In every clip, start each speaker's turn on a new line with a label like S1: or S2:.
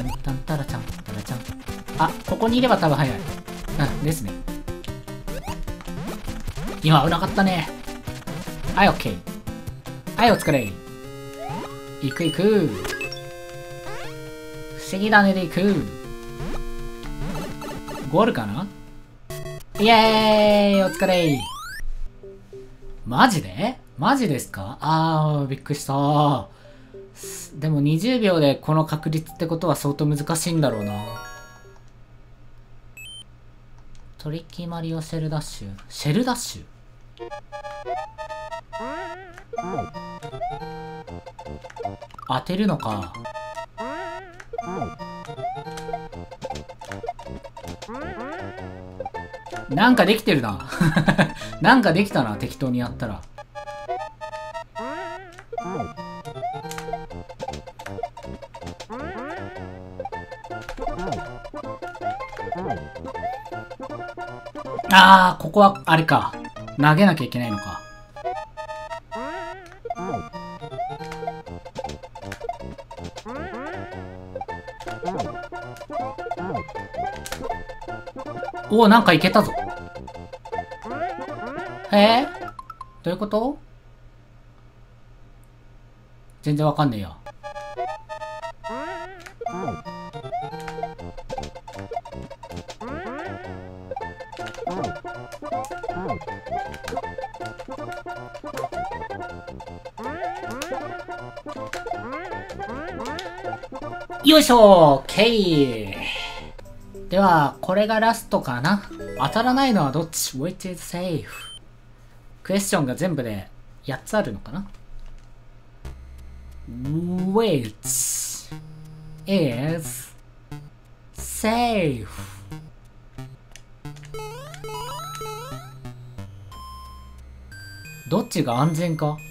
S1: ンタンタラちゃんタラちゃん。あ、ここにいれば多分早い。うんですね。今危なかったね。はい、オッケー。はい、お疲れ。行く行く。不思議種で行く。ゴールかな。イエーイ、お疲れ。マジでマジですか。びっくりした。でも20秒でこの確率ってことは相当難しいんだろうな。トリッキーマリオシェルダッシュ。シェルダッシュ。当てるのか。なんかできてるな。なんかできたな、適当にやったら。ここはあれか。投げなきゃいけないのか。おお、なんかいけたぞ。どういうこと？全然わかんねえや。よいしょー、OK。では、これがラストかな。当たらないのはどっち？ Which is safe? クエスチョンが全部で8つあるのかな。 Which is safe? どっちが安全か。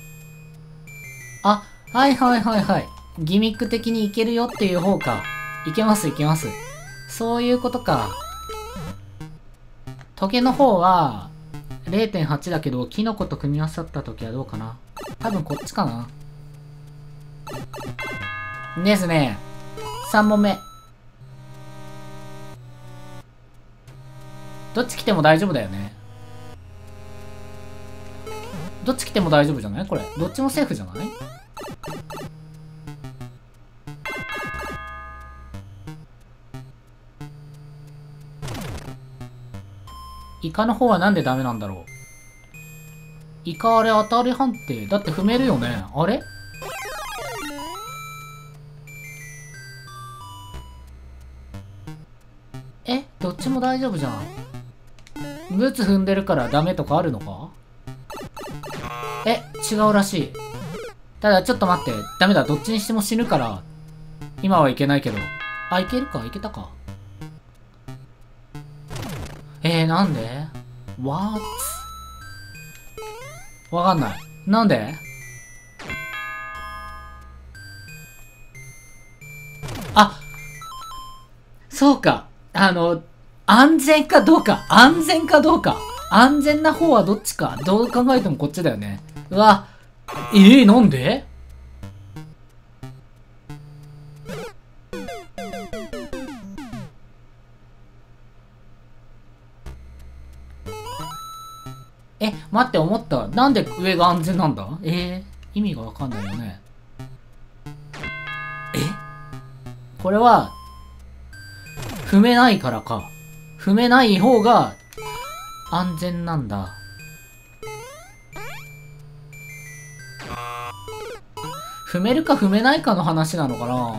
S1: はいはいはいはい。ギミック的にいけるよっていう方か。いけますいけます。そういうことか。トゲの方は 0.8 だけど、キノコと組み合わさった時はどうかな。多分こっちかな。ですね。3問目。どっち来ても大丈夫だよね。どっち来ても大丈夫じゃないこれ。どっちもセーフじゃない？イカの方はなんでダメなんだろう。イカあれ当たり判定。だって踏めるよね。あれ？どっちも大丈夫じゃん。ブツ踏んでるからダメとかあるのか？違うらしい。ただちょっと待って。ダメだ。どっちにしても死ぬから。今はいけないけど。いけるか？いけたか？なんで？ What？ わかんない。なんで？そうか。安全かどうか。安全かどうか。安全な方はどっちか。どう考えてもこっちだよね。うわ。なんで？待って、思った。なんで上が安全なんだ？意味がわかんないよね。これは、踏めないからか。踏めない方が安全なんだ。踏めるか踏めないかの話なのかな。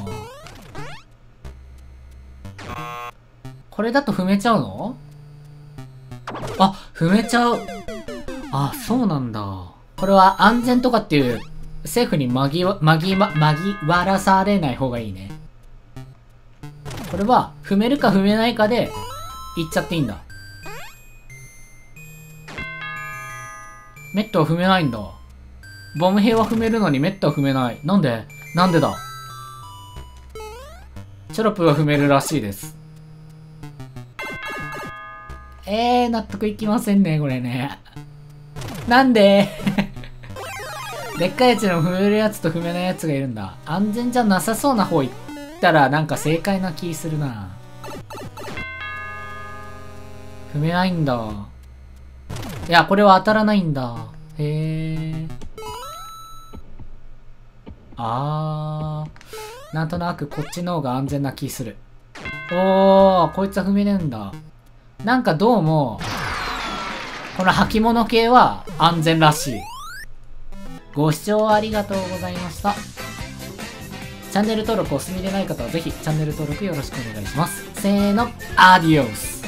S1: これだと踏めちゃうの？踏めちゃう。そうなんだ。これは安全とかっていう、政府に紛わらされない方がいいね。これは、踏めるか踏めないかで、いっちゃっていいんだ。メットは踏めないんだ。ボム兵は踏めるのにメットは踏めない。なんでだ。チョロプは踏めるらしいです。納得いきませんね、これね。なんででっかいやつでも踏めるやつと踏めないやつがいるんだ。安全じゃなさそうな方ったらなんか正解な気するな。踏めないんだ。いや、これは当たらないんだ。へえ。なんとなくこっちの方が安全な気する。おー、こいつは踏めねえんだ。なんかどうも、この履物系は安全らしい。ご視聴ありがとうございました。チャンネル登録お済みでない方はぜひチャンネル登録よろしくお願いします。せーの、アディオス。